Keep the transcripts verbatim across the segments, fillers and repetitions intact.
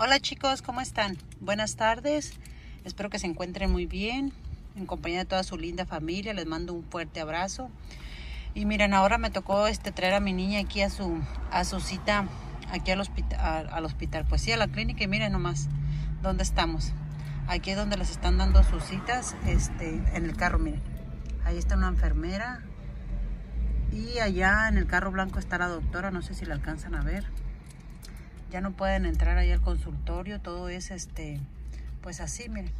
Hola chicos, ¿cómo están? Buenas tardes, espero que se encuentren muy bien, en compañía de toda su linda familia. Les mando un fuerte abrazo. Y miren, ahora me tocó este, traer a mi niña aquí a su, a su cita, aquí al hospital, al hospital, pues sí, a la clínica. Y miren nomás dónde estamos. Aquí es donde les están dando sus citas, este, en el carro, miren. Ahí está una enfermera. Y allá en el carro blanco está la doctora, no sé si la alcanzan a ver. Ya no pueden entrar ahí al consultorio, todo es este, pues así, miren.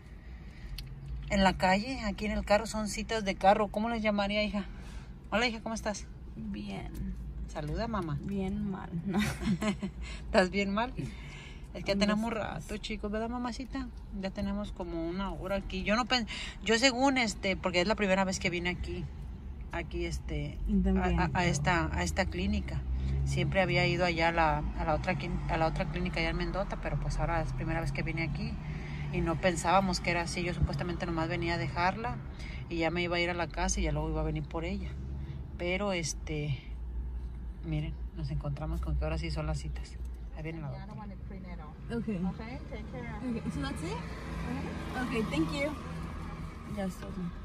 En la calle, aquí en el carro son citas de carro. ¿Cómo les llamaría, hija? Hola, hija, ¿cómo estás? Bien. Saluda, mamá. Bien mal, ¿no? ¿Estás bien mal? Es que ya tenemos rato, chicos, ¿verdad, mamacita? Ya tenemos como una hora aquí. Yo no pensé, yo según este, porque es la primera vez que vine aquí, aquí este, a, a, a esta, a esta clínica. Siempre había ido allá a la, a la otra, a la otra clínica allá en Mendota, pero pues ahora es la primera vez que vine aquí y no pensábamos que era así. Yo supuestamente nomás venía a dejarla y ya me iba a ir a la casa y ya luego iba a venir por ella. Pero este, miren, nos encontramos con que ahora sí son las citas. Ahí viene la doctora. Okay. Okay, take care. Okay, so that's it? Okay, thank you. Ya está.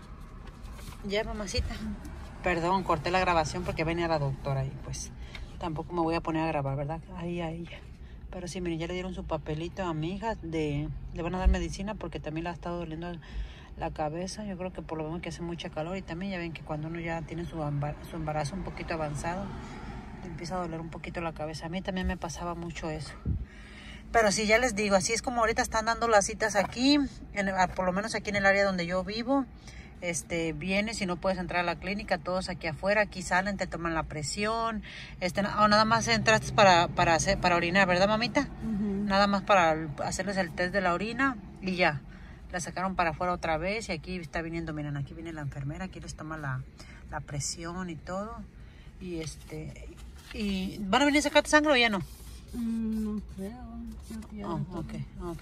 Ya, mamacita. Perdón, corté la grabación porque venía la doctora y pues tampoco me voy a poner a grabar, ¿verdad? Ahí a ella. Pero sí, miren, ya le dieron su papelito a mi hija. De, le van a dar medicina porque también le ha estado doliendo la cabeza. Yo creo que por lo menos que hace mucha calor. Y también ya ven que cuando uno ya tiene su, su embarazo un poquito avanzado, le empieza a doler un poquito la cabeza. A mí también me pasaba mucho eso. Pero sí, ya les digo, así es como ahorita están dando las citas aquí, en, por lo menos aquí en el área donde yo vivo. Este, vienes y no puedes entrar a la clínica, todos aquí afuera, aquí salen, te toman la presión, este, o nada más entraste para, para, hacer, para orinar, ¿verdad, mamita? Uh-huh. Nada más para hacerles el test de la orina y ya, la sacaron para afuera otra vez y aquí está viniendo, miren, aquí viene la enfermera, aquí les toma la, la presión y todo, y este, y ¿van a venir a sacarte sangre o ya no? Mm, no creo. Oh, ok, ok.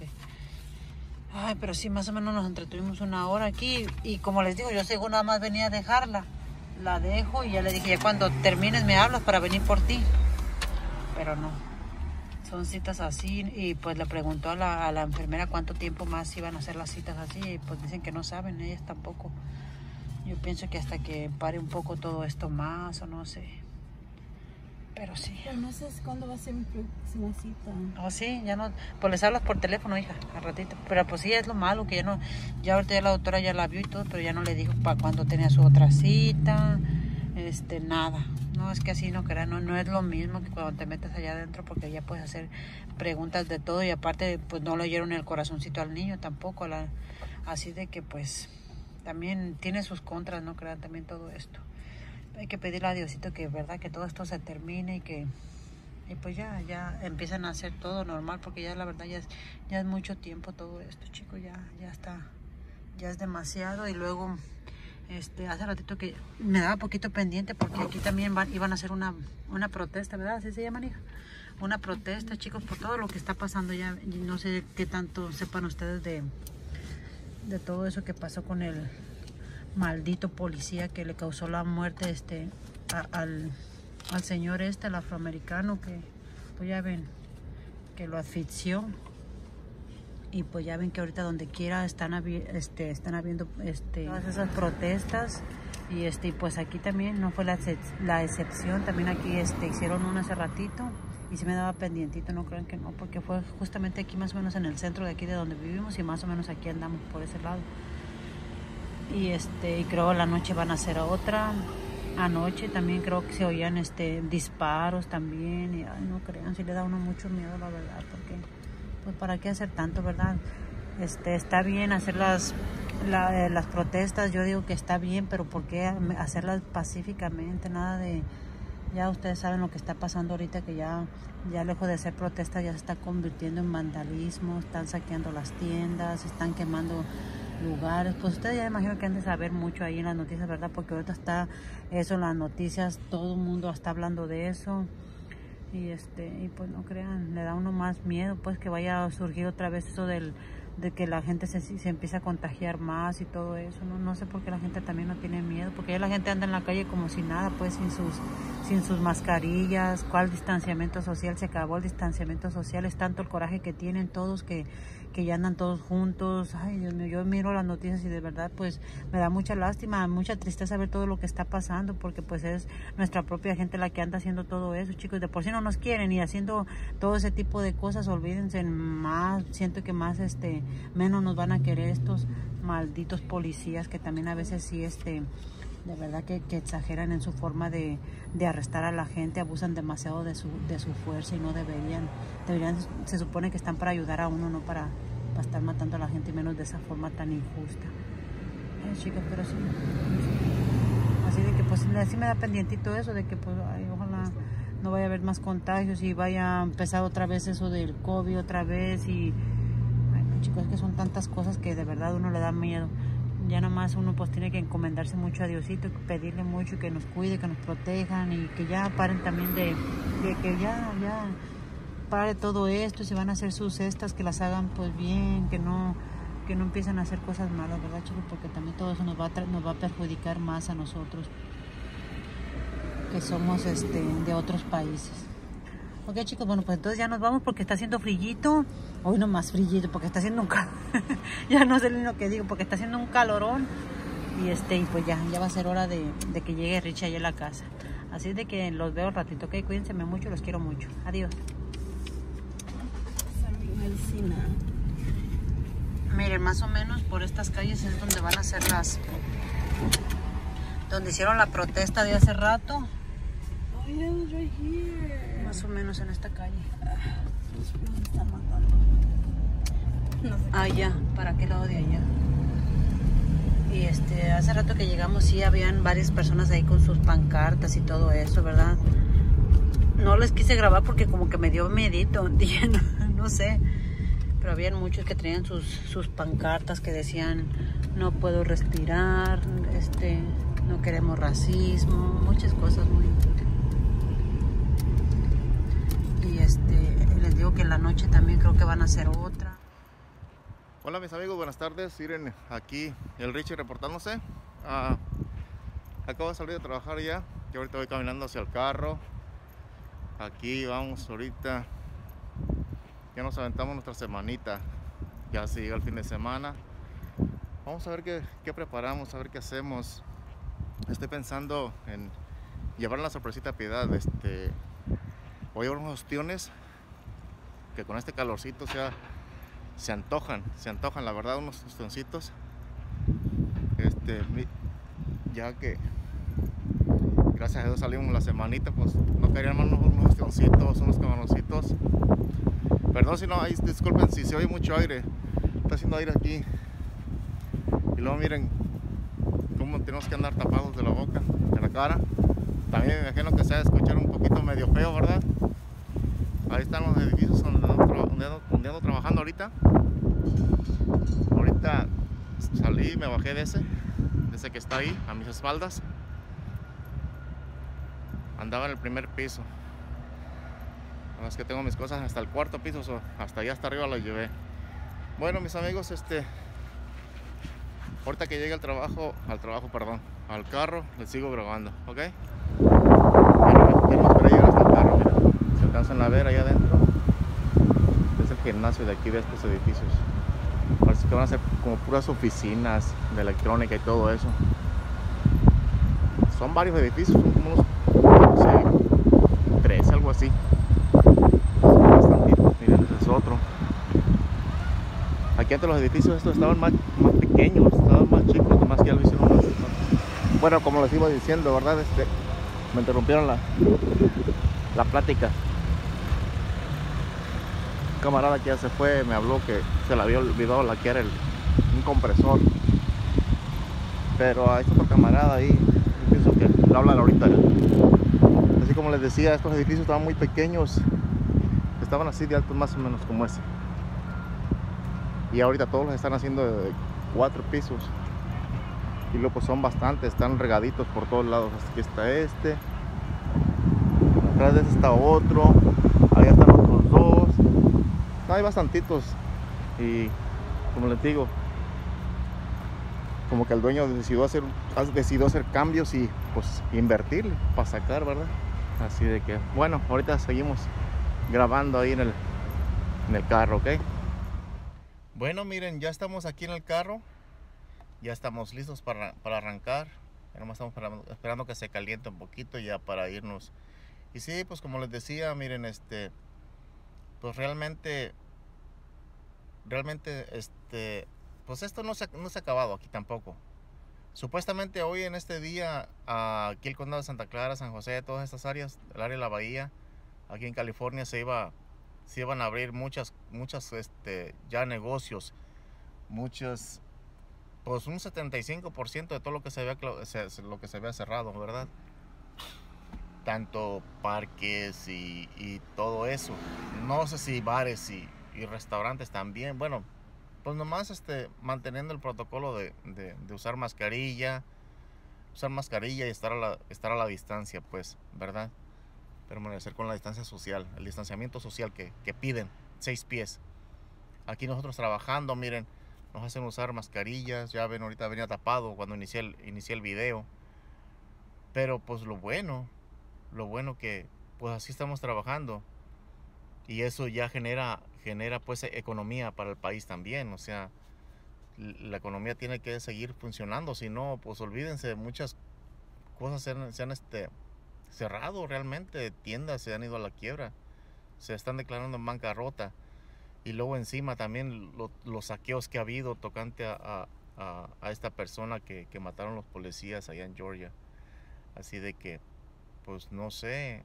Ay, pero sí, más o menos nos entretuvimos una hora aquí. Y como les digo, yo según nada más venía a dejarla. La dejo y ya le dije, ya cuando termines me hablas para venir por ti. Pero no. Son citas así. Y pues le preguntó a la, a la enfermera cuánto tiempo más iban a hacer las citas así. Y pues dicen que no saben, ellas tampoco. Yo pienso que hasta que pare un poco todo esto más o no sé. Pero sí. Pero no sé cuándo va a ser mi próxima cita. Oh, sí, ya no, pues les hablas por teléfono, hija, al ratito. Pero pues sí, es lo malo, que ya no, ya ahorita ya la doctora ya la vio y todo, pero ya no le dijo para cuándo tenía su otra cita, este, nada. No, es que así no crean, no, no es lo mismo que cuando te metes allá adentro, porque ya puedes hacer preguntas de todo y aparte, pues no le oyeron el corazoncito al niño tampoco, la, así de que pues también tiene sus contras, no crean, también todo esto. Hay que pedirle a Diosito que, verdad, que todo esto se termine y que y pues ya, ya empiezan a hacer todo normal, porque ya la verdad ya es, ya es mucho tiempo todo esto, chicos, ya, ya está, ya es demasiado. Y luego, este, hace ratito que me daba poquito pendiente porque aquí también van, iban a hacer una, una protesta, ¿verdad? ¿Así se llama, hija? Una protesta, chicos, por todo lo que está pasando ya. No sé qué tanto sepan ustedes de, de todo eso que pasó con el maldito policía que le causó la muerte este a, al, al señor este, el afroamericano, que pues ya ven que lo asfixió. Y pues ya ven que ahorita donde quiera están, este, están habiendo este, todas esas protestas. Y este pues aquí también no fue la, la excepción. También aquí este, hicieron uno hace ratito y se me daba pendientito, no crean que no, porque fue justamente aquí más o menos en el centro de aquí de donde vivimos y más o menos aquí andamos por ese lado. Y este y creo la noche van a hacer otra. Anoche también creo que se oían este disparos también y ay, no crean, si le da a uno mucho miedo, la verdad, porque pues para qué hacer tanto, ¿verdad? Este está bien hacer las la, las protestas, yo digo que está bien, pero ¿por qué hacerlas pacíficamente? Nada de, ya ustedes saben lo que está pasando ahorita, que ya ya lejos de ser protestas ya se está convirtiendo en vandalismo, están saqueando las tiendas, están quemando lugares. Pues ustedes ya imagino que han de saber mucho ahí en las noticias, ¿verdad? Porque ahorita está eso en las noticias, todo el mundo está hablando de eso. Y este y pues no crean, le da a uno más miedo pues que vaya a surgir otra vez eso del, de que la gente se, se empieza a contagiar más y todo eso. No, no sé por qué la gente también no tiene miedo, porque ya la gente anda en la calle como si nada, pues sin sus, sin sus mascarillas. ¿Cuál distanciamiento social? Se acabó el distanciamiento social, es tanto el coraje que tienen todos que, que ya andan todos juntos. Ay, Dios mío, yo miro las noticias y de verdad pues me da mucha lástima, mucha tristeza ver todo lo que está pasando, porque pues es nuestra propia gente la que anda haciendo todo eso, chicos. De por sí no nos quieren y haciendo todo ese tipo de cosas, olvídense, más, siento que más, este, menos nos van a querer estos malditos policías que también a veces sí, este, de verdad que, que exageran en su forma de, de arrestar a la gente, abusan demasiado de su, de su fuerza y no deberían, deberían, se supone que están para ayudar a uno, no para, para estar matando a la gente, y menos de esa forma tan injusta. Ay, chicas, pero sí, así de que pues así me da pendientito eso, de que pues ay, ojalá no vaya a haber más contagios y vaya a empezar otra vez eso del COVID otra vez y ay, no, chicos, es que son tantas cosas que de verdad uno le da miedo. Ya nomás uno pues tiene que encomendarse mucho a Diosito, pedirle mucho que nos cuide, que nos protejan y que ya paren también de, de que ya, ya pare todo esto, y si van a hacer sus cestas que las hagan pues bien, que no, que no empiecen a hacer cosas malas, ¿verdad, chicos? Porque también todo eso nos va a, nos va a perjudicar más a nosotros que somos este, de otros países. Ok, chicos, bueno, pues entonces ya nos vamos porque está haciendo frillito. Hoy no más frillito porque está haciendo un calor. Ya no sé lo que digo, porque está haciendo un calorón. Y este, y pues ya, ya va a ser hora de, de que llegue Richie allá a la casa. Así de que los veo un ratito, ok, cuídense mucho, los quiero mucho. Adiós. Medicina. Miren, más o menos por estas calles es donde van a ser las... donde hicieron la protesta de hace rato. Oh, yeah, it was right here. Más o menos en esta calle. Los fríos están matando. No sé. Allá, ¿para qué lado de allá? Y este, hace rato que llegamos sí habían varias personas ahí con sus pancartas y todo eso, ¿verdad? No les quise grabar porque como que me dio miedito, dije, no, no sé. Pero habían muchos que traían sus, sus pancartas que decían, no puedo respirar, este, no queremos racismo, muchas cosas muy... Y este, les digo que en la noche también creo que van a hacer otra. Hola mis amigos, buenas tardes. Miren, aquí el Richie reportándose. Ah, acabo de salir de trabajar ya, que ahorita voy caminando hacia el carro. Aquí vamos ahorita. Ya nos aventamos nuestra semanita. Ya se llega el fin de semana. Vamos a ver qué, qué preparamos, a ver qué hacemos. Estoy pensando en llevar la sorpresita a Piedad. Este, voy a llevar unos ostiones que con este calorcito sea, se antojan, se antojan, la verdad, unos ostioncitos. Este, ya que gracias a Dios salimos la semanita, pues no querían más unos, unos ostioncitos, unos camaroncitos. Perdón si no, ahí, disculpen si se oye mucho aire, está haciendo aire aquí. Y luego miren cómo tenemos que andar tapados de la boca, de la cara. También me imagino que se va a escuchar un poquito medio feo, ¿verdad? Ahí están los edificios donde ando, donde ando, donde ando trabajando ahorita. Ahorita salí, me bajé de ese, de ese que está ahí, a mis espaldas. Andaba en el primer piso. Es que tengo mis cosas hasta el cuarto piso, so hasta allá hasta arriba las llevé. Bueno, mis amigos, este ahorita que llegue al trabajo, al trabajo, perdón, al carro, les sigo grabando, ¿ok? Bueno, ya no esperé llegar hasta el carro, mira, se alcanzan a ver allá adentro. Es el gimnasio de aquí, de estos edificios. Parece que van a ser como puras oficinas de electrónica y todo eso. Son varios edificios, son como unos, no sé, tres, algo así. Miren, ese es otro. Aquí antes los edificios estos estaban más, más pequeños, estaban más chicos, más que ya lo hicieron más, más. Bueno, como les iba diciendo, ¿verdad? Este, me interrumpieron la, la plática. Un camarada que ya se fue me habló que se le había olvidado laquear el, un compresor. Pero hay otro camarada ahí, yo pienso que le hablan ahorita. Así como les decía, estos edificios estaban muy pequeños. Estaban así de altos más o menos como ese. Y ahorita todos los están haciendo de cuatro pisos. Y luego pues son bastantes, están regaditos por todos lados. Aquí está este. Atrás de este está otro. Ahí están otros dos. No, hay bastantitos. Y como les digo, como que el dueño decidió hacer, decidió hacer cambios y pues invertirle para sacar, ¿verdad? Así de que, bueno, ahorita seguimos grabando ahí en el, en el carro, ¿ok? Bueno, miren, ya estamos aquí en el carro. Ya estamos listos para, para arrancar. Ya nomás estamos esperando, esperando que se caliente un poquito ya para irnos. Y sí, pues como les decía, miren, este, pues realmente, realmente, este, pues esto no se, no se ha acabado aquí tampoco. Supuestamente hoy en este día, aquí el condado de Santa Clara, San José, todas estas áreas, el área de la bahía, aquí en California se iba, se iban a abrir muchas, muchas, este, ya negocios, muchos, pues un setenta y cinco por ciento de todo lo que se había, lo que se había cerrado, ¿verdad? Tanto parques y, y todo eso. No sé si bares y, y restaurantes también. Bueno, pues nomás este, manteniendo el protocolo de, de, de usar mascarilla, usar mascarilla y estar a la, estar a la distancia, pues, ¿verdad? Permanecer con la distancia social, el distanciamiento social que, que piden, seis pies. Aquí nosotros trabajando, miren, nos hacen usar mascarillas. Ya ven, ahorita venía tapado cuando inicié el, inicié el video. Pero pues lo bueno, lo bueno que pues así estamos trabajando. Y eso ya genera, genera pues economía para el país también. O sea, la economía tiene que seguir funcionando. Si no, pues olvídense, muchas cosas se han, se han este, cerrado realmente. Tiendas se han ido a la quiebra. Se están declarando en bancarrota. Y luego encima también lo, los saqueos que ha habido tocante a, a, a esta persona que, que mataron los policías allá en Georgia. Así de que, pues no sé,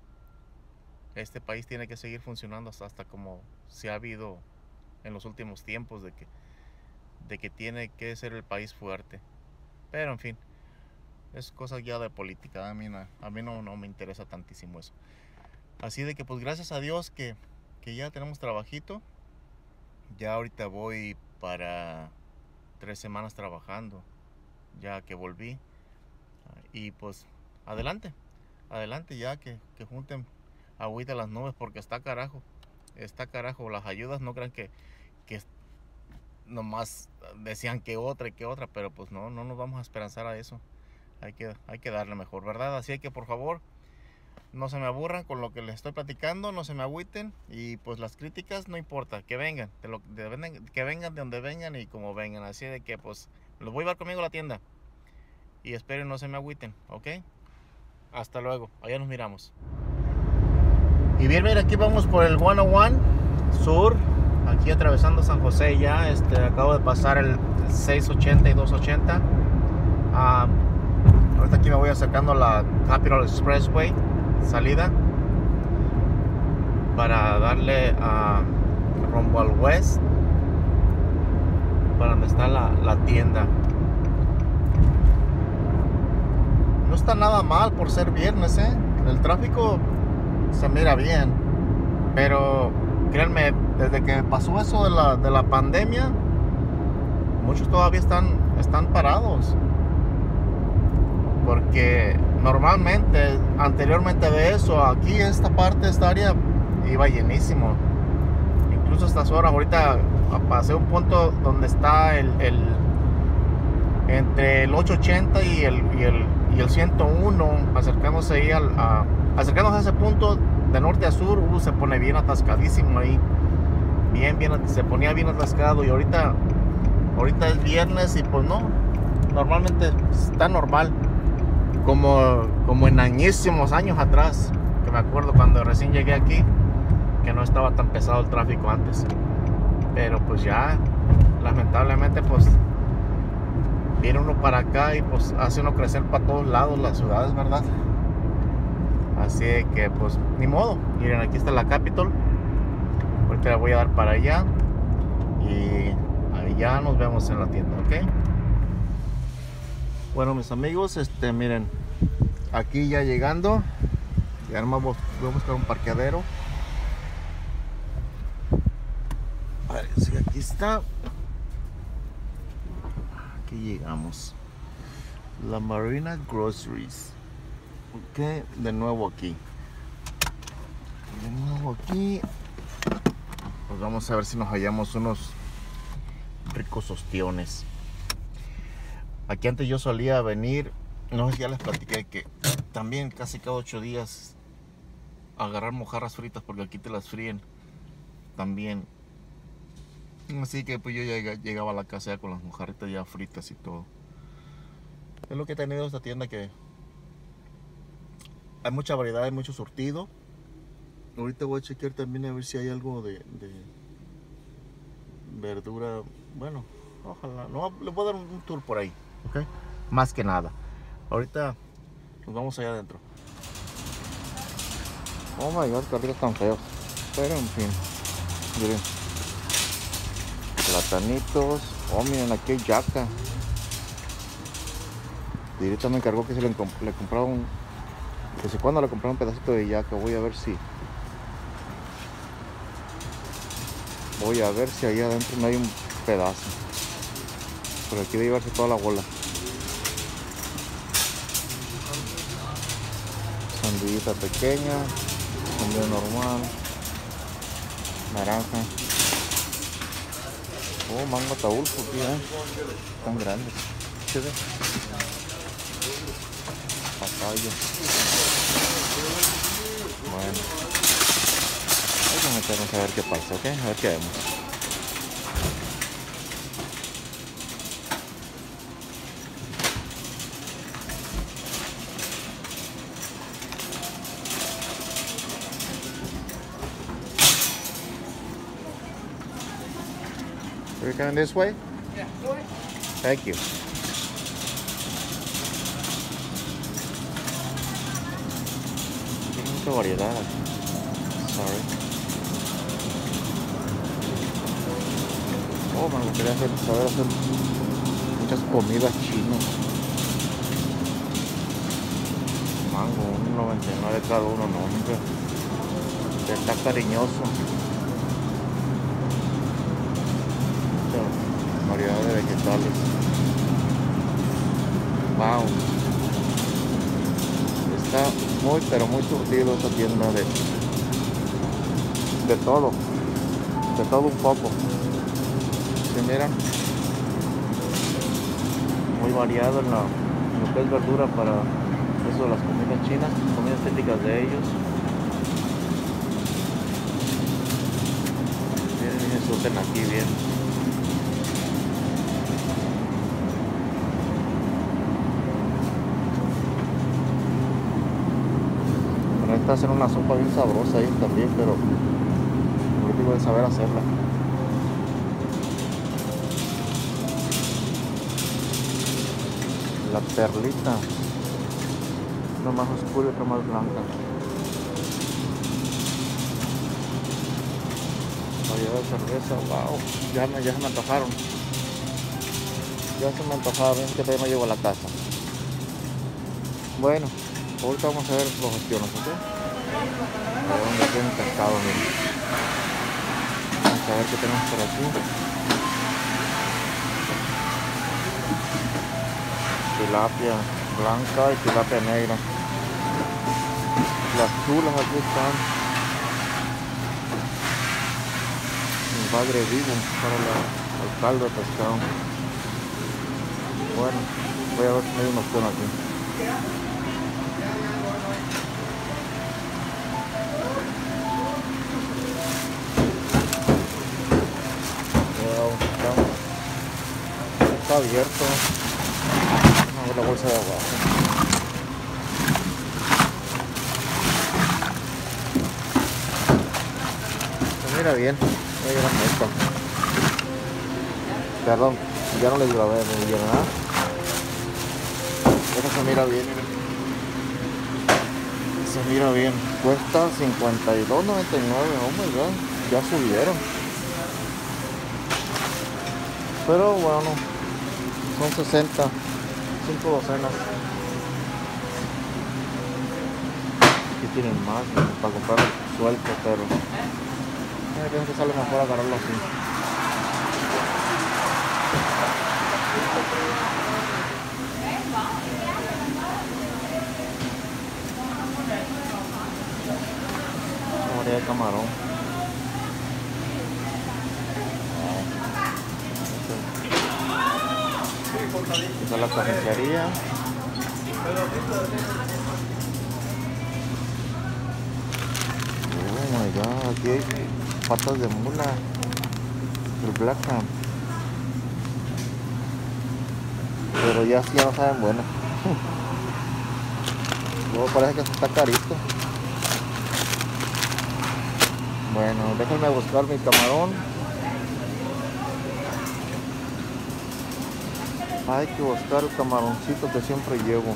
este país tiene que seguir funcionando hasta, hasta como se ha habido en los últimos tiempos, de que, de que tiene que ser el país fuerte. Pero en fin, es cosa ya de política. A mí, no, a mí no, no me interesa tantísimo eso. Así de que pues gracias a Dios que... que ya tenemos trabajito. Ya ahorita voy para tres semanas trabajando, ya que volví. Y pues adelante, adelante ya que, que junten agüita a las nubes, porque está carajo, está carajo. Las ayudas no crean que, que nomás decían que otra y que otra, pero pues no, no nos vamos a esperanzar a eso. Hay que, hay que darle mejor, ¿verdad? Así que por favor, no se me aburran con lo que les estoy platicando, no se me agüiten. Y pues las críticas no importa, que vengan, de lo, de, que vengan de donde vengan y como vengan. Así de que pues los voy a llevar conmigo a la tienda. Y esperen, no se me agüiten, ¿ok? Hasta luego, allá nos miramos. Y bien, mira, aquí vamos por el ciento uno Sur, aquí atravesando San José ya. Este, acabo de pasar el seiscientos ochenta y doscientos ochenta. Uh, ahorita aquí me voy acercando a la Capitol Expressway, salida, para darle a uh, rumbo al west, para donde está la, la tienda. No está nada mal por ser viernes, ¿eh? El tráfico se mira bien, pero créanme, desde que pasó eso de la, de la pandemia, muchos todavía están, están parados. Porque normalmente, anteriormente de eso, aquí esta parte, esta área iba llenísimo. Incluso a estas horas, ahorita pasé un punto donde está el, el entre el ochocientos ochenta y el, y el, y el ciento uno, acercándose ahí al, a, acercándose a ese punto de norte a sur. Uh, se pone bien atascadísimo ahí. Bien, bien, se ponía bien atascado. Y ahorita, ahorita es viernes y pues no, normalmente está normal. Como, como en añísimos años atrás, que me acuerdo cuando recién llegué aquí, que no estaba tan pesado el tráfico antes. Pero pues ya, lamentablemente, pues viene uno para acá y pues hace uno crecer para todos lados las ciudades, ¿verdad? Así que pues ni modo. Miren, aquí está la Capitol. Ahorita la voy a dar para allá y ahí ya nos vemos en la tienda, ¿ok? Bueno, mis amigos, este, miren, aquí ya llegando, ya nomás voy a buscar un parqueadero. A ver si aquí está. Aquí llegamos. La Marina Groceries. Ok, de nuevo aquí. De nuevo aquí. Pues vamos a ver si nos hallamos unos ricos ostiones. Aquí antes yo solía venir, no sé si ya les platiqué que también casi cada ocho días agarrar mojarras fritas porque aquí te las fríen también. Así que pues yo ya llegaba a la casa ya con las mojarritas ya fritas y todo. Es lo que he tenido esta tienda, que hay mucha variedad, hay mucho surtido. Ahorita voy a chequear también a ver si hay algo de, de verdura. Bueno, ojalá. No, le voy a dar un tour por ahí, ¿ok? Más que nada. Ahorita nos vamos allá adentro. Oh my god, carritos tan feos. Pero en fin, miren. Platanitos. Oh, miren, aquí hay yaca. Directa me encargó que se le, le compraron. Que sé cuándo le compraron un pedacito de yaca. Voy a ver si. Voy a ver si ahí adentro no hay un pedazo. Pero aquí debe llevarse toda la bola. Sandillita pequeña. Sandía normal. Naranja. Oh, mango ataulfo, tío, eh. Tan grandes. ¿Sí ve? Papaya. Bueno. Vamos a meternos a ver qué pasa, ¿ok? A ver qué vemos. Are we going this way? Yeah. Thank you. Tiene mucha variedad. Sorry. Oh, me gustaría hacer, saber hacer muchas comidas chinas. Mango, uno noventa y nueve cada uno, no, hombre. Está cariñoso. Variedad de vegetales. Wow, está muy pero muy surtido esta tienda de de todo, de todo un poco. ¿Se miran? Muy variado en, la, en lo que es verdura para eso de las comidas chinas, comidas típicas de ellos. Miren, surten aquí bien. Hacer una sopa bien sabrosa ahí también, pero lo último es saber hacerla. La perlita, una más oscura y otra más blanca. Variedad de cerveza, wow, ya me, ya se me antojaron. Ya se me antojaron, que todavía no llego a la casa. Bueno, ahorita vamos a ver los ostiones, ¿ok? A ver dónde tiene pescado, miren. Vamos a ver qué tenemos por aquí. Tilapia blanca y tilapia negra. Las chulas aquí están. El bagre vivo para la, el caldo de pescado. Bueno, voy a ver si hay una opción aquí. Está abierto. Vamos a ver la bolsa de abajo. Se mira bien. Voy a llevar esto. Perdón, ya no les grabé muy bien, ¿verdad? Esto se mira bien. Se mira bien. Cuesta cincuenta y dos noventa y nueve. Oh my god. Ya subieron. Pero bueno, son sesenta, cinco docenas. Aquí tienen más, ¿no? Para comprar suelto, pero a veces sale mejor agarrarlo así. Una variedad de camarón. Esta es la carnicería. Oh my god, aquí hay patas de mula. El Black Ham. Pero ya sí ya no saben bueno. Luego parece que está carito. Bueno, déjenme buscar mi camarón. Hay que buscar el camaroncito que siempre llevo.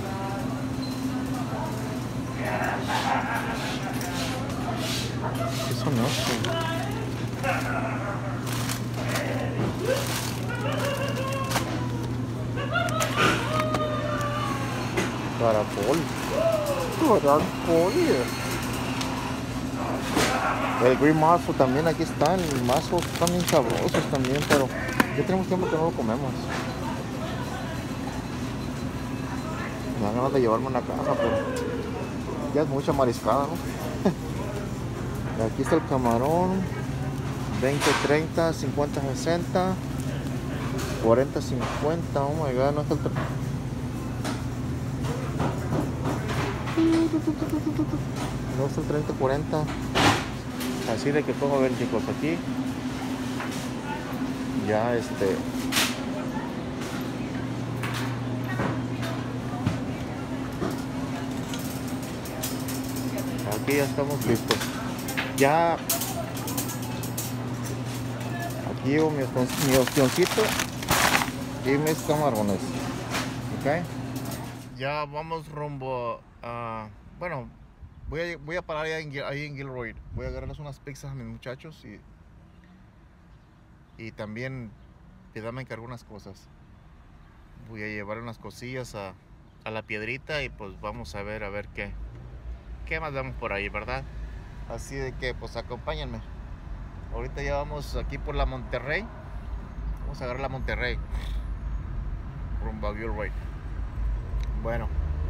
¿Qué son estos? Caracol. Caracol. El green mussel también, aquí están. El mussel están bien sabrosos también, pero ya tenemos tiempo que no lo comemos. Me dan ganas de llevarme una caja, pero ya es mucha mariscada, ¿no? Aquí está el camarón. veinte, treinta, cincuenta, sesenta, cuarenta, cincuenta. Oh my god, no está el... No está el treinta, cuarenta. Así de que como ven, chicos, aquí ya este aquí ya estamos listos. Ya aquí llevo mi, mi ostioncito y mis camarones. Ok, ya vamos rumbo a, bueno, Voy a, voy a parar ahí en, ahí en Gilroy. Voy a agarrarles unas pizzas a mis muchachos y, y también Piedad me encargó unas cosas. Voy a llevar unas cosillas a, a la Piedrita y pues vamos a ver a ver qué, qué más damos por ahí, ¿verdad? Así de que pues acompáñenme. Ahorita ya vamos aquí por la Monterrey. Vamos a agarrar la Monterrey rumbo a Gilroy. Bueno.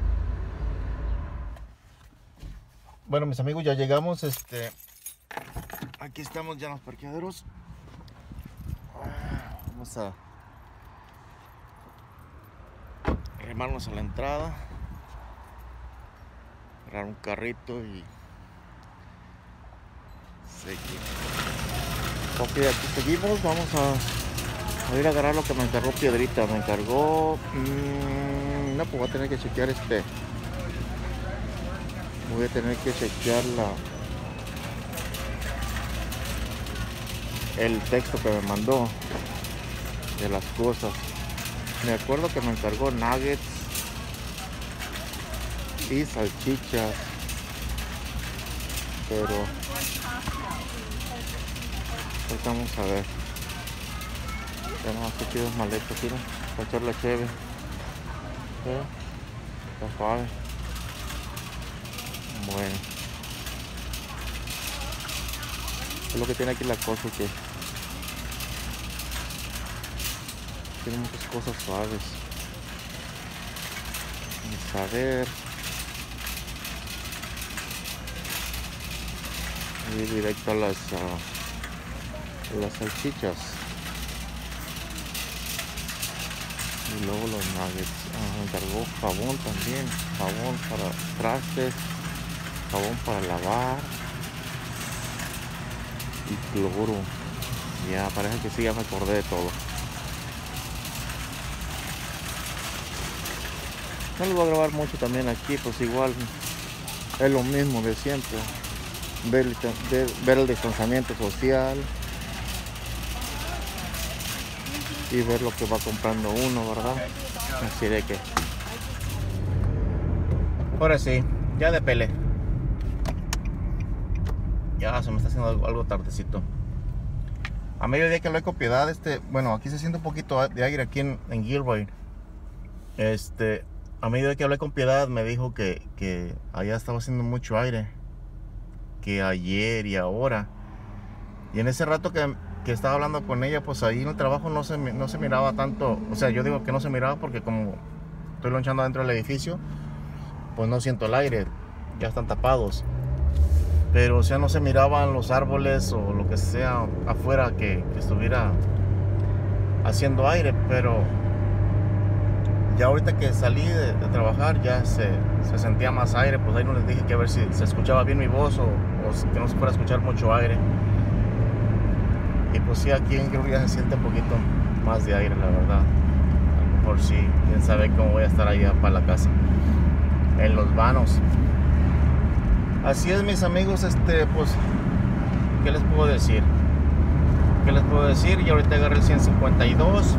Bueno, mis amigos, ya llegamos. Este, aquí estamos ya en los parqueaderos. Vamos a arrimarnos a la entrada, agarrar un carrito y seguir. Ok, aquí seguimos. Vamos a, a ir a agarrar lo que me encargó Piedrita. Me encargó. Mmm, no, pues voy a tener que chequear este. Voy a tener que chequear la, el texto que me mandó de las cosas. Me acuerdo que me encargó nuggets y salchichas, pero pues vamos a ver. Ya no más que pido maletas, ¿sí? Para echar la cheve. ¿Eh? Está suave. Bueno, es lo que tiene aquí la cosa, que tiene muchas cosas suaves. Vamos a ver. Ir directo a las, uh, a las salchichas. Y luego los nuggets. Ah, me encargó jabón también. Jabón para trastes. Jabón para lavar y cloro. Ya parece que sí, ya me acordé de todo. No les voy a grabar mucho también aquí, pues igual es lo mismo de siempre. Ver el, ver, ver el distanciamiento social y ver lo que va comprando uno, ¿verdad? Así de que ahora sí, ya de pele. Ya se me está haciendo algo, algo tardecito. A mediodía que hablé con Piedad, este, bueno, aquí se siente un poquito de aire aquí en, en Gilroy. Este, a mediodía que hablé con Piedad me dijo que, que allá estaba haciendo mucho aire, que ayer y ahora. Y en ese rato que, que estaba hablando con ella, pues ahí en el trabajo no se, no se miraba tanto. O sea, yo digo que no se miraba porque como estoy lonchando dentro del edificio, pues no siento el aire, ya están tapados. Pero o sea, no se miraban los árboles o lo que sea afuera que, que estuviera haciendo aire. Pero ya ahorita que salí de, de trabajar ya se, se sentía más aire, pues ahí no les dije que a ver si se escuchaba bien mi voz o, o que no se fuera a escuchar mucho aire. Y pues sí, aquí creo que ya se siente un poquito más de aire, la verdad. A lo mejor sí, quién sabe cómo voy a estar allá para la casa, en los vanos. Así es, mis amigos, este, pues, ¿qué les puedo decir? ¿Qué les puedo decir? Y ahorita agarré el ciento cincuenta y dos.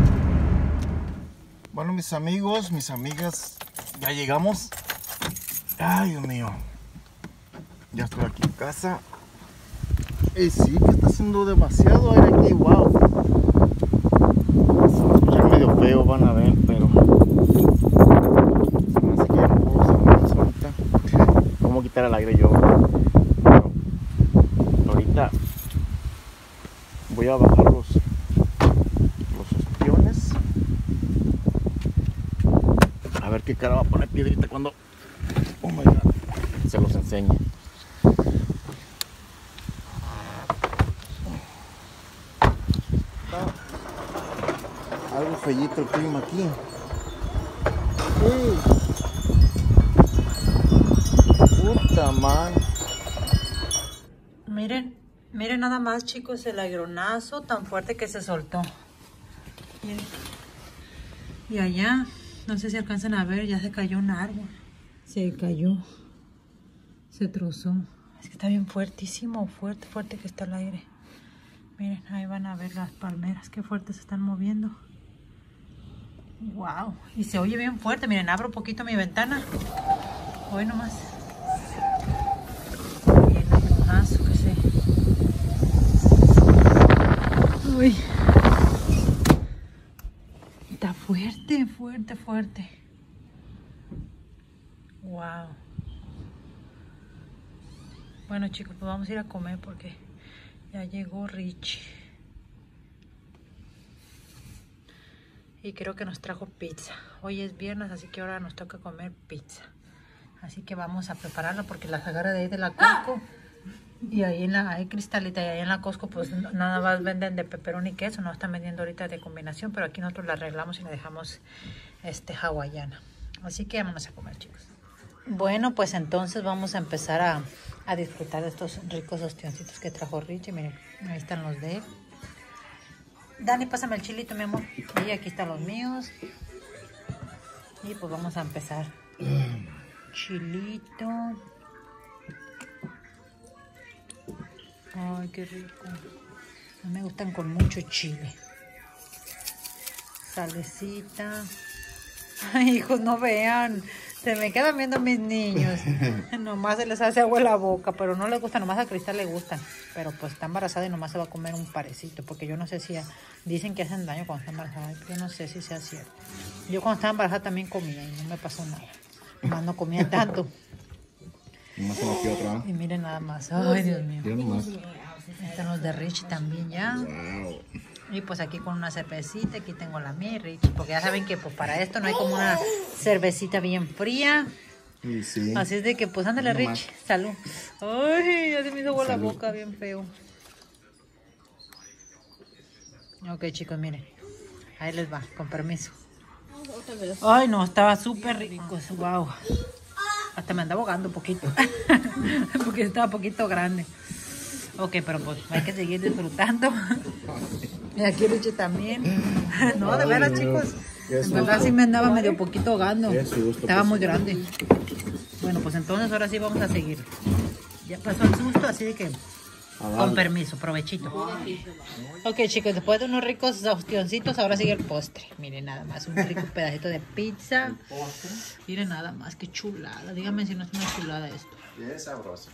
Bueno, mis amigos, mis amigas, ya llegamos. Ay, Dios mío. Ya estoy aquí en casa. Y sí, que está haciendo demasiado aire aquí, wow. Se va a escuchar medio feo, van a ver, pero... Se me hace que ya no puedo hacer más ahorita. ¿Cómo quitar el aire yo? Pero ahorita voy a bajar los, los ostiones. A ver qué cara va a poner Piedrita cuando... Oh my God. Se los enseñe. Algo fellito el clima aquí. ¡Ey! ¡Puta madre! Miren, miren nada más, chicos, el aeronazo tan fuerte que se soltó. Miren. Y allá, no sé si alcanzan a ver, ya se cayó un árbol. Se cayó. Se trozó. Es que está bien fuertísimo, fuerte, fuerte que está el aire. Miren, ahí van a ver las palmeras, qué fuertes se están moviendo. Wow, y se oye bien fuerte. Miren, abro un poquito mi ventana. Hoy nomás. Bien, aeronazo que se... Uy. Está fuerte, fuerte, fuerte. Wow. Bueno, chicos, pues vamos a ir a comer porque ya llegó Richie. Y creo que nos trajo pizza. Hoy es viernes, así que ahora nos toca comer pizza. Así que vamos a prepararla porque las agarra de ahí de la Costco. Y ahí en la hay Cristalita y ahí en la Costco pues nada más venden de pepperoni y queso. No están vendiendo ahorita de combinación, pero aquí nosotros la arreglamos y la dejamos este hawaiana. Así que vamos a comer, chicos. Bueno, pues entonces vamos a empezar a, a disfrutar de estos ricos ostioncitos que trajo Richie. Miren, ahí están los de él. Dani, pásame el chilito, mi amor. Y aquí están los míos. Y pues vamos a empezar. Chilito. Ay, qué rico. A mí me gustan con mucho chile. Salecita. Ay, hijos, no vean. Se me quedan viendo mis niños. Nomás se les hace agua en la boca, pero no les gusta, nomás a Cristal le gustan. Pero pues está embarazada y nomás se va a comer un parecito, porque yo no sé si... Dicen que hacen daño cuando está embarazada, yo no sé si sea cierto. Yo cuando estaba embarazada también comía y no me pasó nada. Nomás no comía tanto. Nomás se metió otra. Y miren nada más. Ay, Dios mío. Yo nomás. Están los de Richie también ya. Wow. Y pues aquí con una cervecita, aquí tengo la mía, Richie, porque ya saben que pues para esto no hay como una cervecita bien fría. Sí, sí. Así es de que pues ándale, Richie, salud. Ay, ya se me hizo agua la boca, bien feo. Ok, chicos, miren, ahí les va, con permiso. Ay, no, estaba súper rico, wow. Hasta me andaba ahogando un poquito, porque estaba un poquito grande. Ok, pero pues hay que seguir disfrutando. Y aquí Richie también. No, de veras, chicos. En verdad sí me andaba medio poquito ahogando. Estaba muy grande. Bueno, pues entonces ahora sí vamos a seguir. Ya pasó el susto, así de que con permiso, provechito. Ok, chicos, después de unos ricos ostioncitos, ahora sigue el postre. Miren nada más, un rico pedacito de pizza. Miren nada más, qué chulada. Díganme si no es una chulada esto. Es sabroso.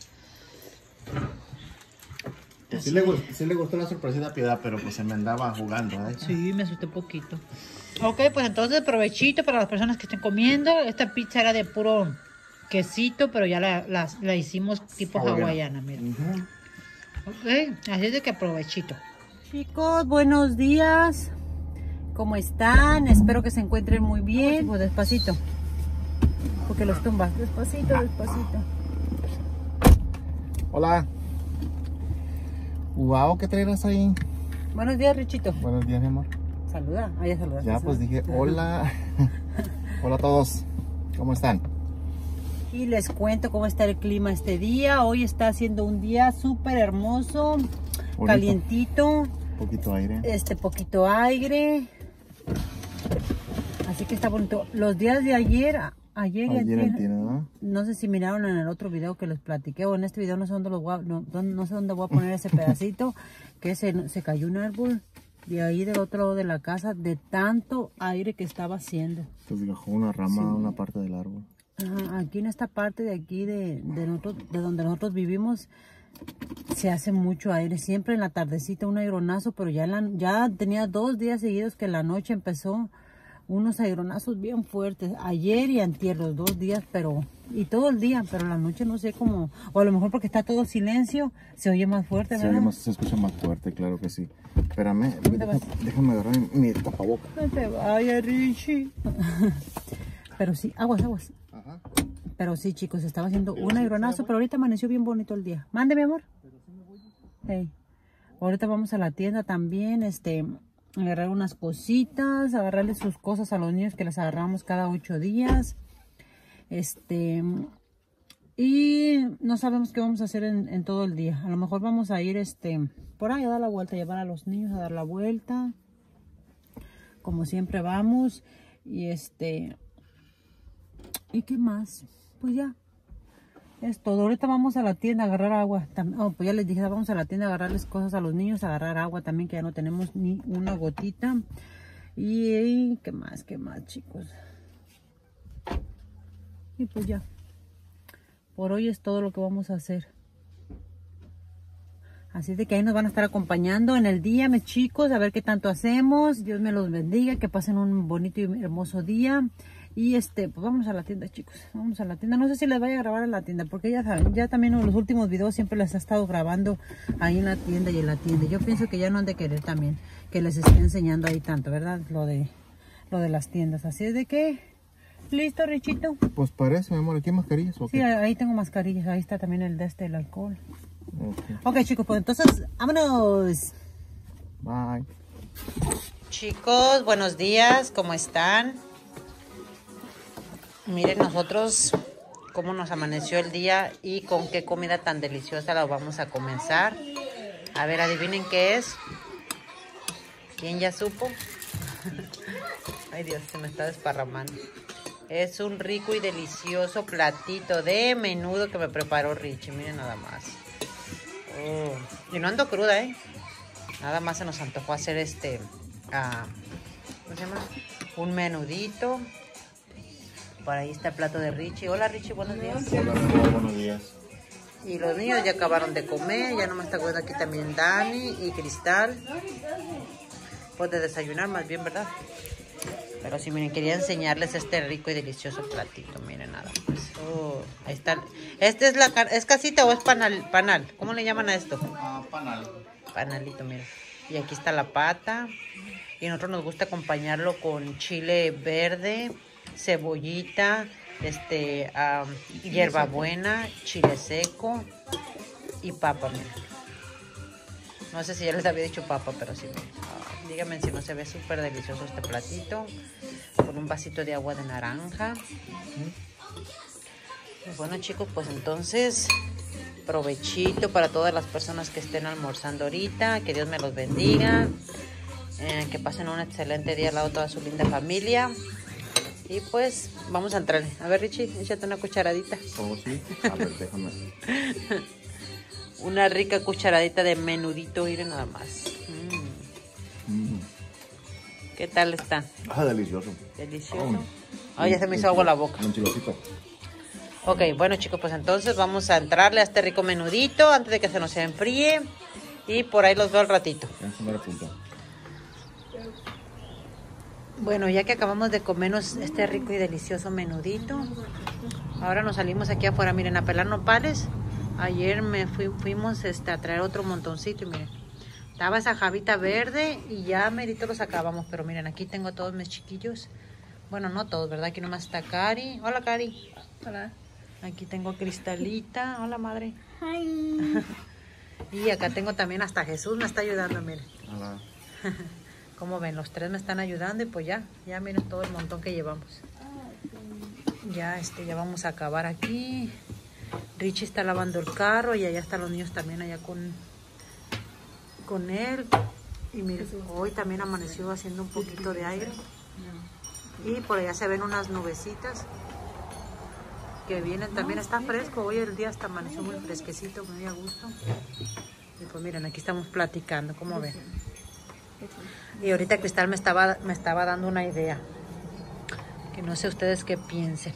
Pues sí, le, sí le gustó la sorpresita a Piedad, pero pues se me andaba jugando, ¿eh? Sí, me asusté poquito. Ok, pues entonces provechito para las personas que estén comiendo. Esta pizza era de puro quesito, pero ya la, la, la hicimos tipo hawaiana, hawaiana miren. Uh-huh. Ok, así es de que provechito. Chicos, buenos días. ¿Cómo están? Espero que se encuentren muy bien. Pues despacito, porque los tumbas. Despacito, despacito. Hola. Wow, ¿qué traerás ahí? Buenos días, Richito. Buenos días, mi amor. Saluda. Ah, ya saludaste. Ya, pues dije, hola. Hola a todos. ¿Cómo están? Y les cuento cómo está el clima este día. Hoy está haciendo un día súper hermoso, bonito, calientito. Poquito aire. Este, poquito aire. Así que está bonito. Los días de ayer, ayer, ayer ayer entiendo, ¿no? No sé si miraron en el otro video que les platiqué o en este video, no sé dónde, lo voy a, no, no sé dónde voy a poner ese pedacito, que se, se cayó un árbol de ahí del otro lado de la casa de tanto aire que estaba haciendo. Se desgajó una rama, sí, una parte del árbol. Ajá, aquí en esta parte de aquí de, de, nosotros, de donde nosotros vivimos se hace mucho aire, siempre en la tardecita un aironazo, pero ya, la, ya tenía dos días seguidos que en la noche empezó unos aironazos bien fuertes, ayer y antier, los dos días, pero, y todo el día, pero la noche no sé cómo, o a lo mejor porque está todo silencio, se oye más fuerte, ¿verdad? Se oye más, se escucha más fuerte, claro que sí. Espérame, déjame, déjame agarrar mi, mi tapaboca. No te vayas, Richie. Pero sí, aguas, aguas. Ajá. Pero sí, chicos, estaba haciendo pero un sí, aironazo, pero ahorita amaneció bien bonito el día. Mande, mi amor. Pero sí me voy. Hey. Ahorita vamos a la tienda también, este... agarrar unas cositas, agarrarles sus cosas a los niños que les agarramos cada ocho días. Este, y no sabemos qué vamos a hacer en, en todo el día. A lo mejor vamos a ir este, por ahí a dar la vuelta, llevar a los niños a dar la vuelta. Como siempre vamos. Y este, ¿y qué más? Pues ya. Es todo. Ahorita vamos a la tienda a agarrar agua. Oh, pues ya les dije, vamos a la tienda a agarrarles cosas a los niños, a agarrar agua también, que ya no tenemos ni una gotita. Y, y ¿qué más? ¿Qué más, chicos? Y pues ya. Por hoy es todo lo que vamos a hacer. Así de que ahí nos van a estar acompañando en el día, mis chicos, a ver qué tanto hacemos. Dios me los bendiga, que pasen un bonito y hermoso día. Y este, pues vamos a la tienda, chicos. Vamos a la tienda. No sé si les vaya a grabar en la tienda, porque ya saben, ya también en los últimos videos siempre les he estado grabando ahí en la tienda y en la tienda. Yo pienso que ya no han de querer también que les esté enseñando ahí tanto, ¿verdad? Lo de, lo de las tiendas. Así es de que, ¿listo, Richito? Pues parece, mi amor. ¿Aquí hay mascarillas o qué? Sí, ahí tengo mascarillas. Ahí está también el de este, el alcohol. Okay. Ok, chicos, pues entonces, vámonos. Bye. Chicos, buenos días. ¿Cómo están? Miren nosotros cómo nos amaneció el día y con qué comida tan deliciosa la vamos a comenzar. A ver, adivinen qué es. ¿Quién ya supo? Ay Dios, se me está desparramando. Es un rico y delicioso platito de menudo que me preparó Richie. Miren nada más. Oh. Y no ando cruda, ¿eh? Nada más se nos antojó hacer este... Uh, ¿cómo se llama? Un menudito. Por ahí está el plato de Richie. Hola Richie, buenos días. Hola, buenos días. Y los niños ya acabaron de comer. Ya no me está comiendo aquí también Dani y Cristal. Pues de desayunar más bien, ¿verdad? Pero sí, miren, quería enseñarles este rico y delicioso platito. Miren nada más. Oh, ahí está. ¿Este es la es casita o es panal? Panal. ¿Cómo le llaman a esto? Uh, panal. Panalito, miren. Y aquí está la pata. Y a nosotros nos gusta acompañarlo con chile verde, cebollita, este, um, hierbabuena, chile seco y papa, miren. No sé si ya les había dicho papa, pero sí. Uh, díganme si no se ve súper delicioso este platito. Con un vasito de agua de naranja. Y bueno, chicos, pues entonces, provechito para todas las personas que estén almorzando ahorita. Que Dios me los bendiga. Eh, que pasen un excelente día al lado de toda su linda familia. Y pues, vamos a entrarle. A ver, Richie, échate una cucharadita. ¿Cómo sí? A ver, déjame. Una rica cucharadita de menudito, miren nada más. Mm. Mm. ¿Qué tal está? Ah, delicioso. Delicioso. Ay, oh, ya se me hizo agua la boca. Un chilocito. Ok, bueno chicos, pues entonces vamos a entrarle a este rico menudito antes de que se nos enfríe. Y por ahí los veo al ratito. Bueno, ya que acabamos de comernos este rico y delicioso menudito, ahora nos salimos aquí afuera, miren, a pelar nopales. Ayer me fui, fuimos este, a traer otro montoncito y miren, estaba esa javita verde y ya merito los acabamos. Pero miren, aquí tengo a todos mis chiquillos. Bueno, no todos, ¿verdad? Aquí nomás está Cari. Hola, Cari. Hola. Aquí tengo a Cristalita. Hola, madre. Hi. Y acá tengo también hasta Jesús me está ayudando, miren. Hola. Como ven, los tres me están ayudando y pues ya, ya miren todo el montón que llevamos. Ya, este, ya vamos a acabar aquí. Richie está lavando el carro y allá están los niños también allá con, con él. Y miren, hoy también amaneció haciendo un poquito de aire. Y por allá se ven unas nubecitas que vienen, también está fresco. Hoy el día hasta amaneció muy fresquecito, muy a gusto. Y pues miren, aquí estamos platicando, como ven. Y ahorita Cristal me estaba, me estaba dando una idea, que no sé ustedes qué piensen.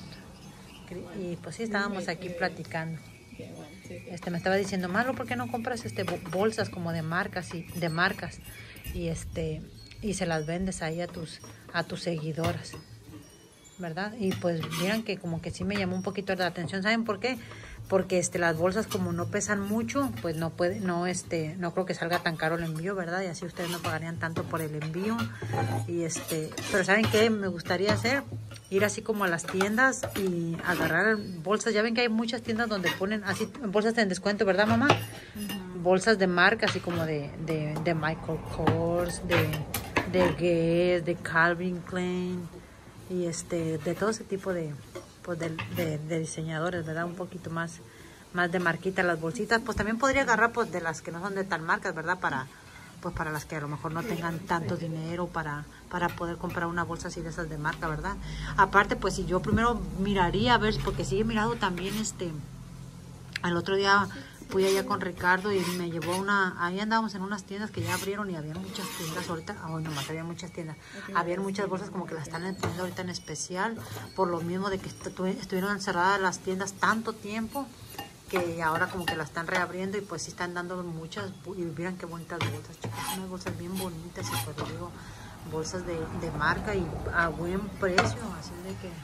Y pues sí, estábamos aquí platicando. Este me estaba diciendo, Marlo, ¿por qué no compras este bolsas como de marcas y de marcas y este y se las vendes ahí a tus a tus seguidoras, ¿verdad? Y pues miran que como que sí me llamó un poquito la atención. ¿Saben por qué? Porque este las bolsas como no pesan mucho, pues no puede no este no creo que salga tan caro el envío, ¿verdad? Y así ustedes no pagarían tanto por el envío. Y este, pero ¿saben qué me gustaría hacer? Ir así como a las tiendas y agarrar bolsas. Ya ven que hay muchas tiendas donde ponen así bolsas en descuento, ¿verdad, mamá? Uh-huh. Bolsas de marca, así como de, de, de Michael Kors, de, de Guess, de Calvin Klein y este de todo ese tipo de pues de, de, de diseñadores, ¿verdad? Un poquito más, más de marquita las bolsitas. Pues también podría agarrar pues de las que no son de tal marcas, ¿verdad? Para pues para las que a lo mejor no tengan tanto dinero para, para poder comprar una bolsa así de esas de marca, ¿verdad? Aparte, pues si yo primero miraría a ver, porque sí he mirado también este, al otro día fui allá con Ricardo y me llevó una, ahí andábamos en unas tiendas que ya abrieron y había muchas tiendas ahorita, hoy oh, nomás había muchas tiendas, okay. Habían muchas bolsas como que las están poniendo ahorita en especial, por lo mismo de que estu estuvieron encerradas las tiendas tanto tiempo, que ahora como que la están reabriendo y pues sí están dando muchas, y miren qué bonitas bolsas, chicos, unas bolsas bien bonitas y pues digo, bolsas de, de marca y a buen precio, así de que,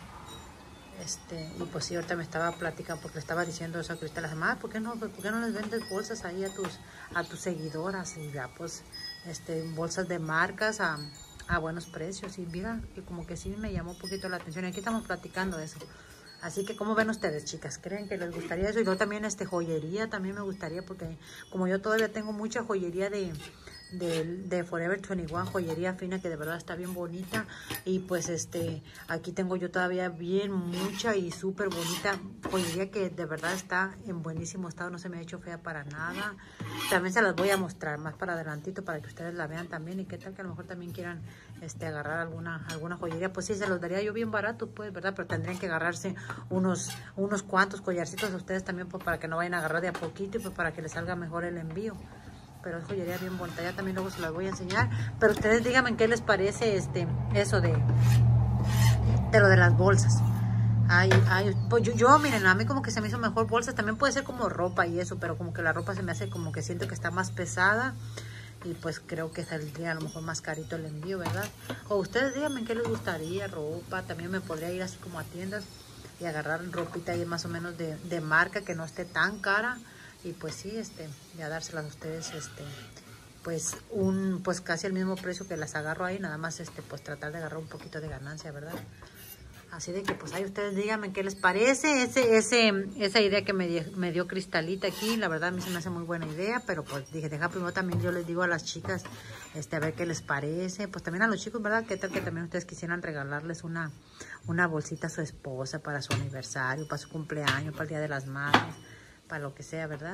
este, y pues sí, ahorita me estaba platicando porque le estaba diciendo eso a Cristal, además, ¿por qué no, por qué no les vendes bolsas ahí a tus, a tus seguidoras? Y ya pues, este, bolsas de marcas a, a buenos precios, y mira, que como que sí me llamó un poquito la atención, y aquí estamos platicando de eso. Así que, ¿cómo ven ustedes, chicas? ¿Creen que les gustaría eso? Y luego también este joyería, también me gustaría, porque como yo todavía tengo mucha joyería de, de, de Forever veintiuno, joyería fina que de verdad está bien bonita. Y pues este, aquí tengo yo todavía bien mucha y súper bonita joyería que de verdad está en buenísimo estado, no se me ha hecho fea para nada. También se las voy a mostrar más para adelantito para que ustedes la vean también. Y qué tal que a lo mejor también quieran este, agarrar alguna, alguna joyería, pues sí, se los daría yo bien barato, pues, ¿verdad? Pero tendrían que agarrarse unos, unos cuantos collarcitos a ustedes también, pues, para que no vayan a agarrar de a poquito y pues para que les salga mejor el envío. Pero es joyería bien bonita, ya también luego se las voy a enseñar. Pero ustedes díganme qué les parece este, eso de, de lo de las bolsas. Ay, ay, pues yo, yo, miren, a mí como que se me hizo mejor bolsas, también puede ser como ropa y eso, pero como que la ropa se me hace como que siento que está más pesada. Y pues creo que saldría a lo mejor más carito el envío, ¿verdad? O ustedes díganme qué les gustaría, ropa. También me podría ir así como a tiendas y agarrar ropita ahí más o menos de, de marca que no esté tan cara. Y pues sí, este, ya dárselas a ustedes, este, pues un, pues casi al mismo precio que las agarro ahí, nada más este, pues tratar de agarrar un poquito de ganancia, ¿verdad? Así de que pues ahí ustedes díganme qué les parece ese, ese, esa idea que me dio, me dio Cristalita aquí. La verdad a mí se me hace muy buena idea, pero pues dije, deja primero también yo les digo a las chicas, este, a ver qué les parece. Pues también a los chicos, ¿verdad? ¿Qué tal que también ustedes quisieran regalarles una, una bolsita a su esposa para su aniversario, para su cumpleaños, para el Día de las Madres, para lo que sea, ¿verdad?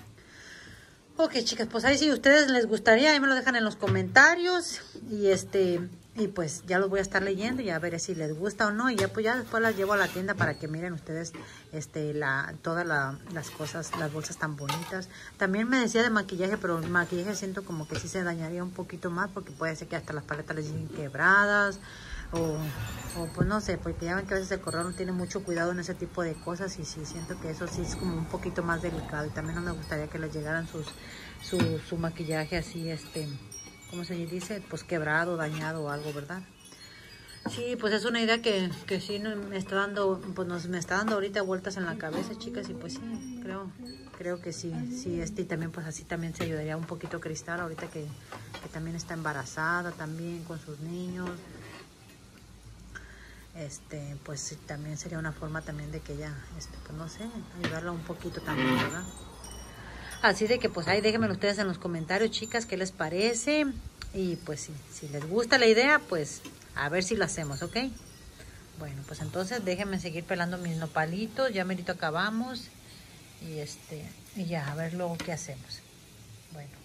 Ok, chicas, pues ahí si a ustedes les gustaría, ahí me lo dejan en los comentarios y este... Y pues ya los voy a estar leyendo y a ver si les gusta o no. Y ya pues ya después las llevo a la tienda para que miren ustedes este la todas la, las cosas, las bolsas tan bonitas. También me decía de maquillaje, pero el maquillaje siento como que sí se dañaría un poquito más porque puede ser que hasta las paletas les lleguen quebradas. O, o pues no sé, porque ya ven que a veces el correo no tiene mucho cuidado en ese tipo de cosas. Y sí siento que eso sí es como un poquito más delicado. Y también no me gustaría que les llegaran sus su, su maquillaje así, este... ¿cómo se dice? Pues quebrado, dañado o algo, ¿verdad? Sí, pues es una idea que, que sí me está dando, pues nos me está dando ahorita vueltas en la cabeza, chicas, y pues sí, creo, creo que sí, sí, este y también pues así también se ayudaría un poquito Cristal ahorita que, que también está embarazada también con sus niños. Este, pues sí, también sería una forma también de que ella, este, pues no sé, ayudarla un poquito también, ¿verdad? Así de que pues ahí déjenme ustedes en los comentarios, chicas, qué les parece. Y pues sí, si les gusta la idea, pues a ver si lo hacemos, ¿ok? Bueno, pues entonces déjenme seguir pelando mis nopalitos. Ya merito acabamos. Y este, y ya, a ver luego qué hacemos. Bueno.